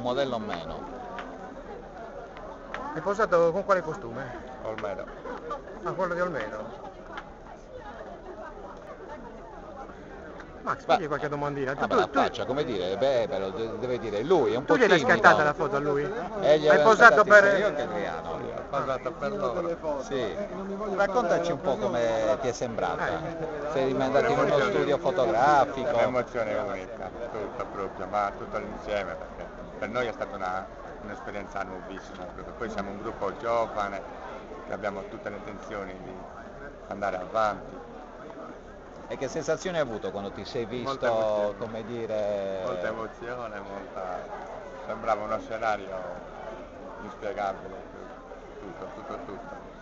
modello o meno. È posato con quale costume? Olmedo. Ah, quello di Olmedo. Max, Ma- fagli qualche domandina. Vabbè, la faccia, come dire, beh, però deve dire lui, è un po' Tu gliel'hai timido. scattata la foto a lui? Gli Hai avevo posato scattati per... io che Adriano. Ho posato per loro. Sì. Raccontaci un po' come ti è sembrata. Sei andato in uno studio fotografico. Un'emozione unica, tutto proprio, ma tutto l'insieme, perché per noi è stata un'esperienza nuovissima, proprio. Poi siamo un gruppo giovane, che abbiamo tutte le intenzioni di andare avanti. E che sensazione hai avuto quando ti sei Molta visto, emozione. come dire... Molta emozione, sembrava uno scenario inspiegabile, tutto.